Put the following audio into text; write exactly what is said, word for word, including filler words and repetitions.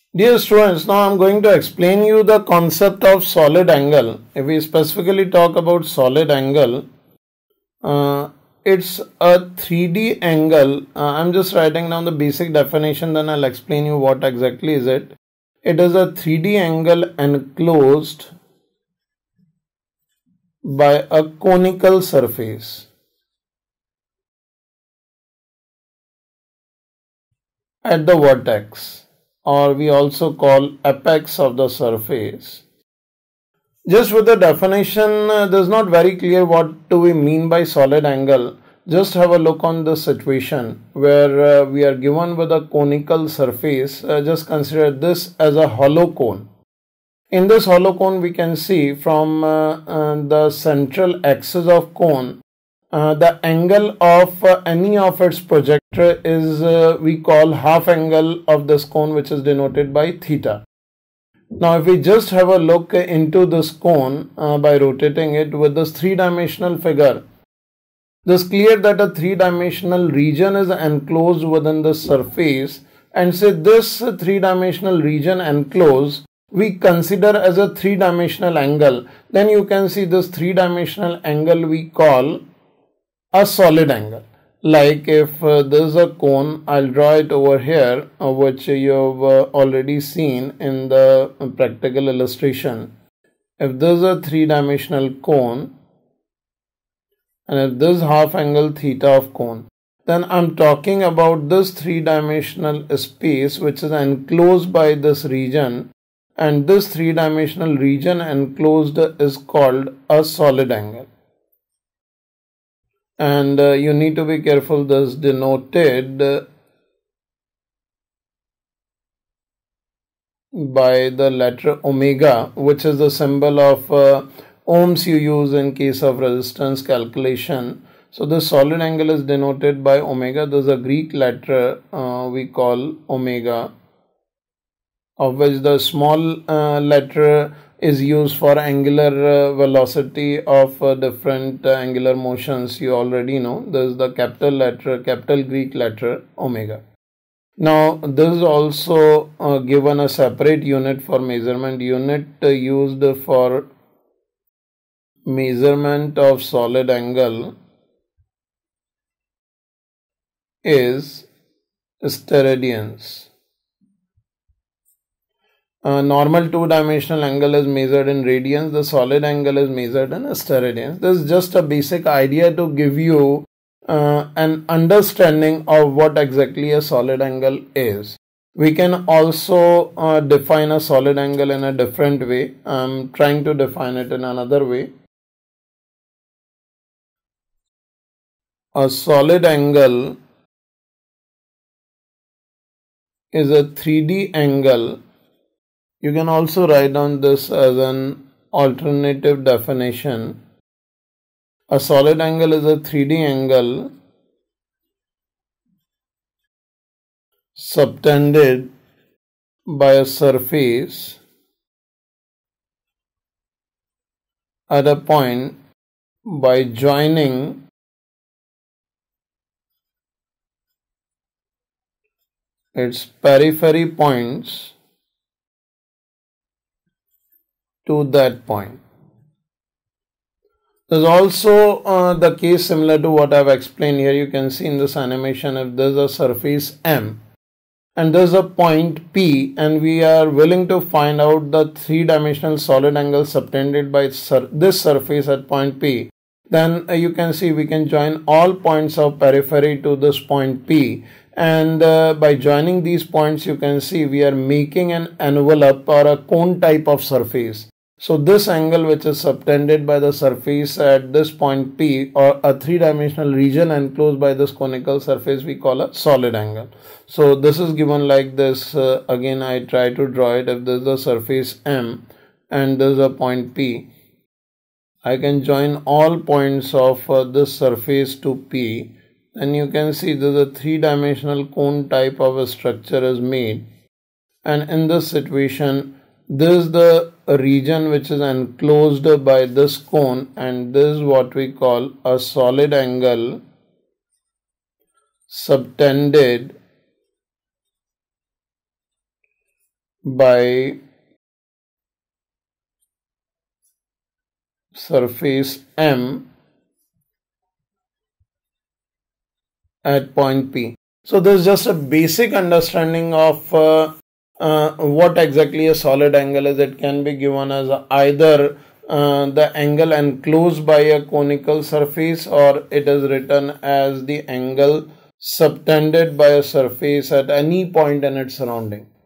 Dear students, now I am going to explain you the concept of solid angle. If we specifically talk about solid angle, uh, it's a three D angle. Uh, I'm just writing down the basic definition, then I'll explain you what exactly is it. It is a three D angle enclosed by a conical surface at the vertex, or we also call apex of the surface. Just with the definition, uh, this is not very clear what do we mean by solid angle. Just have a look on the situation where uh, we are given with a conical surface. Uh, just consider this as a hollow cone. In this hollow cone, we can see from uh, uh, the central axis of cone, uh, the angle of uh, any of its projector is uh, we call half angle of this cone, which is denoted by theta. Now, if we just have a look into this cone uh, by rotating it with this three-dimensional figure, this clear that a three-dimensional region is enclosed within the surface, and say this three-dimensional region enclosed we consider as a three-dimensional angle, then you can see this three-dimensional angle we call a solid angle. Like if uh, there is a cone, I'll draw it over here, uh, which you have uh, already seen in the practical illustration. If there is a three-dimensional cone, and if this is half angle theta of cone, then I'm talking about this three-dimensional space which is enclosed by this region, and this three-dimensional region enclosed is called a solid angle. And uh, you need to be careful, this denoted uh, by the letter omega, which is the symbol of uh, ohms you use in case of resistance calculation. So the solid angle is denoted by omega. There's a Greek letter uh, we call omega, of which the small uh, letter is used for angular uh, velocity of uh, different uh, angular motions. You already know this is the capital letter, capital Greek letter omega. Now this is also uh, given a separate unit for measurement. Unit uh, used for measurement of solid angle is steradians. Uh, normal two-dimensional angle is measured in radians. The solid angle is measured in steradians. This is just a basic idea to give you uh, an understanding of what exactly a solid angle is. We can also uh, define a solid angle in a different way. I'm trying to define it in another way. A solid angle is a three D angle. You can also write down this as an alternative definition. A solid angle is a three D angle subtended by a surface at a point by joining its periphery points to that point. There's also uh, the case similar to what I've explained here. You can see in this animation, if there's a surface M and there's a point P, and we are willing to find out the three-dimensional solid angle subtended by sur this surface at point P, then uh, you can see we can join all points of periphery to this point P. And uh, by joining these points, you can see we are making an envelope or a cone type of surface. So this angle which is subtended by the surface at this point P, or a three-dimensional region enclosed by this conical surface, we call a solid angle. So this is given like this. Uh, again, I try to draw it. If there is a surface M and there is a point P, I can join all points of uh, this surface to P. And you can see there is a three-dimensional cone type of a structure is made. And in this situation, this is the region which is enclosed by this cone, and this is what we call a solid angle subtended by surface M at point P. So this is just a basic understanding of uh, uh, what exactly a solid angle is. It can be given as either uh, the angle enclosed by a conical surface, or it is written as the angle subtended by a surface at any point in its surrounding.